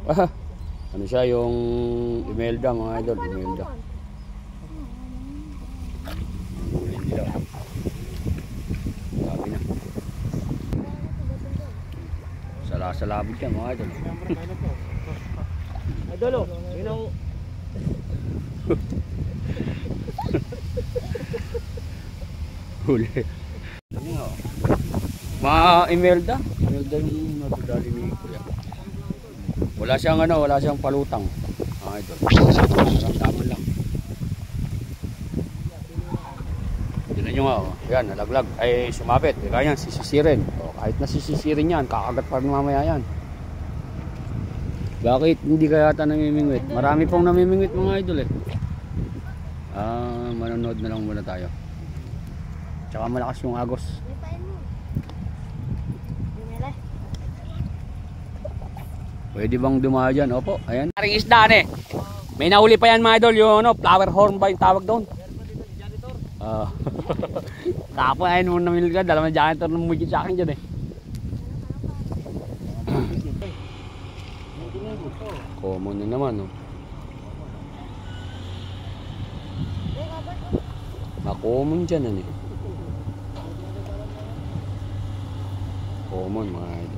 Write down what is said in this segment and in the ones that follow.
Ah, ano siya yung Imelda mga idol, Imelda. Huli nila. Sabi na. Sala-salabog yan mga idol. Idol, yun ang... Huli. Mga Imelda. Imelda yung natudali ni Kuya. Wala siyang palutang. Mga idol. Ramdaman lang. Tignan nyo nga, yan, nalaglag. Ay, sumabit. Kaya yan, sisisirin. O, kahit nasisisirin yan, kakagat pa rin mamaya yan. Bakit hindi kaya ata namimingwit? Marami pong namimingwit mga idol eh. Manonood na lang muna tayo. Tsaka malakas yung agos. Pwede bang dumaan dyan? Opo, ayan. Karing isda eh. May nahuli pa yan mga idol. Yung ano, flower horn ba yung tawag doon? Tapos ayun muna namili ka. Dalawa na janitor na mumigit sa akin dyan eh. Common na naman no. Makomon dyan ano eh. Common mga idol.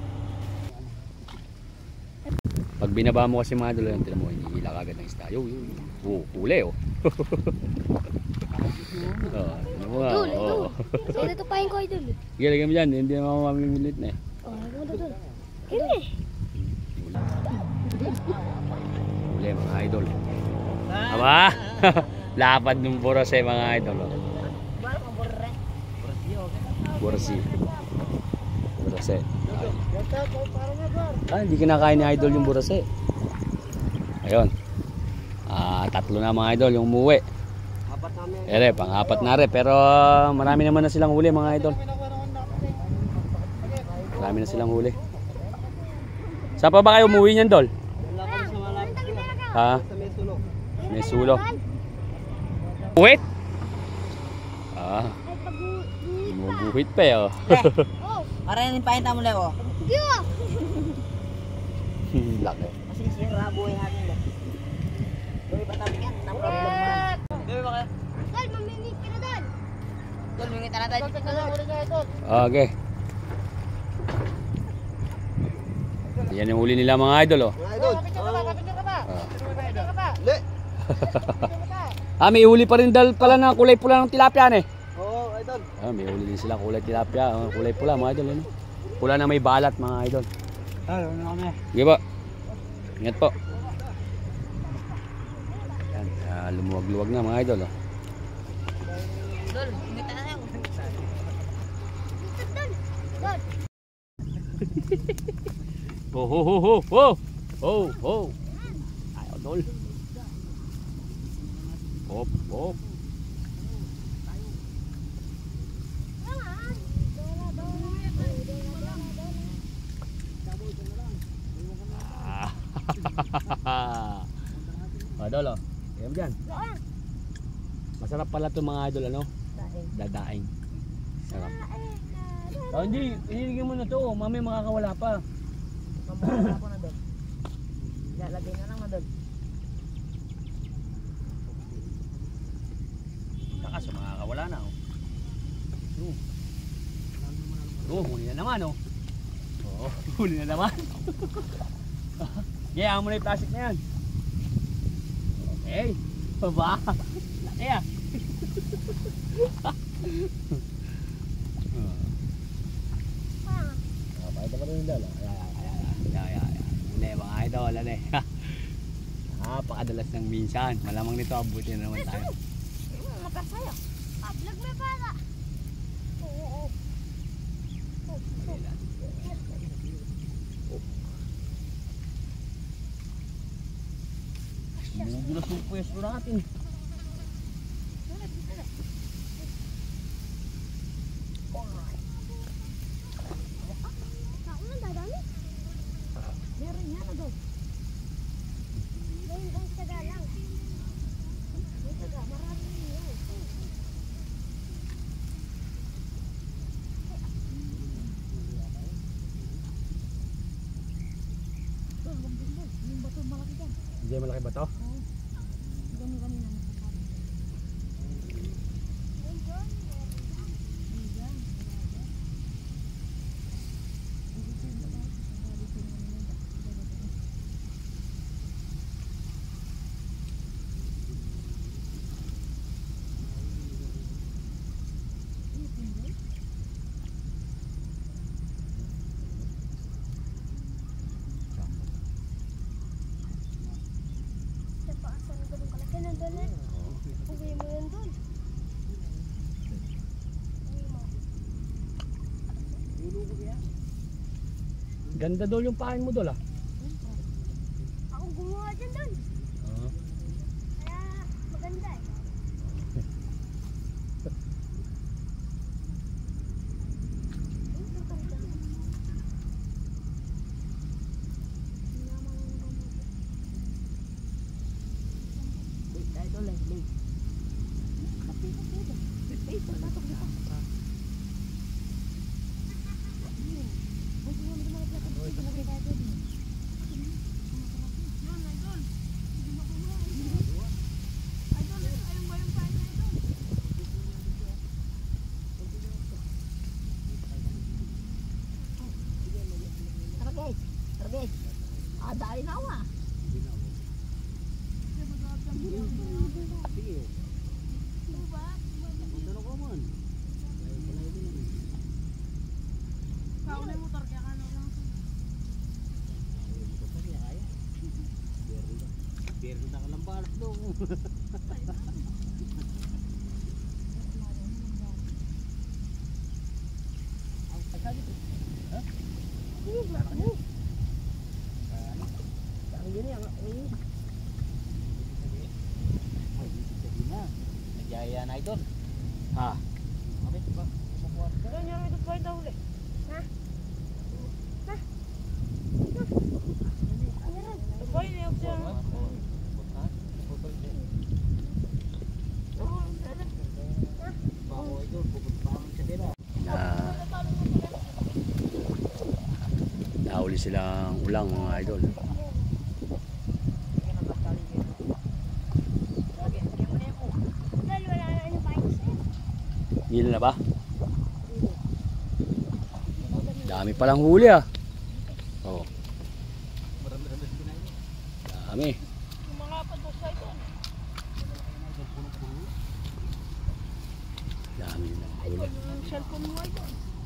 Pag binaba mo kasi mga idol yan, tinan mo, hinihila ka agad ng isda. Yo. Huli oh. Tinan mo nga. So dito pahin ko idol. Sige, lagyan mo dyan. Hindi naman mamimilit na eh. Lagyan mo doon. Kini. Huli mga idol. Aba? Lapad ng borose mga idol. Borose. Hindi kinakain ni idol yung borose. Ayun. Tatlo na mga idol yung umuwi. Ere, pang-apat na rin. Pero marami naman na silang huli mga idol. Marami na silang huli. Saan pa ba kayo umuwi niyan, Dol? Ha? May sulo. Buhit? Buhit pa eh oh. Para yan pahinta mo lang oh. Laki. Masisira buhay natin lang. Doon pa tabi yan, na problem man. Doon ba kayo? Dol, mamingit ka na doon. Doon, mingit na tayo. Okay. Yan yung huli nila mga idol oh. Mga idol. May huli pa rin dal pala na kulay pula ng tilapia eh. Oo, idol. May huli din sila kulay tilapia, kulay pula mga idol eh. Pula na may balat mga idol. Ano na kami? Sige po. Ingat po. Yan, lumuwag-luwag na mga idol oh. Idol, mingit na tayo. Ho. Ayaw dol. Hop. Idol oh. Ayan dyan. Masarap pala ito mga idol ano? Dadaing. Sarap. Hindi, iligyan mo na to. Mami makakawala pa. Mamawala ko na doon. Lalagay na lang na doon. Kaso makakawala na oh. Huli na naman oh. Huli na naman. Gaya mo na yung plastic na yan. Okay. Baba. Laki ah. Pakita pa rin yung dala. Hindi mga idol. Napakadalas ng minsan. Malamang nito abutin na naman tayo. Makasaya. Vlog mo para. Oo. Bulas yung pwesto natin. Meron yan na doon. Meron ang saga lang. Marami yan. Hindi malaki ba to? Gani-gani na nasasabi. Napaasan ko nung kalaki nandun eh. Uwi mo yun dun. Uwi mo. Ganda dol yung pain mo dol ah. Ako gumawa dyan dun. Kaya maganda eh. Dahil na ako ah. Jaya na idol. Ah, Okay, ba? Doon yung ito pa ito ulit. Ito pa yun yung option. Bako idol, pupunta pa sa dila. nahuli silang ulang mga idol. Dahil wala na yung bikes eh. Nila na ba? Dami palang huli ah. Oh. Dami. Dami na huli. Yung cellphone mo ito.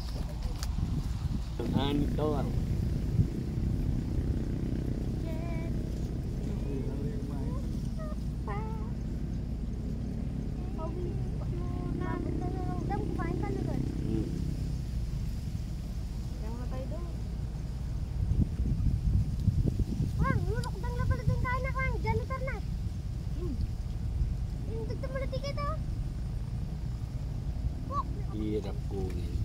Ito ah. Kumain ka na doon. Kaya mga tayo doon. Wang, nulokdang na pala din kain na kang janitor na. Yung dagdag mo na ticket oh. Hirap kunin.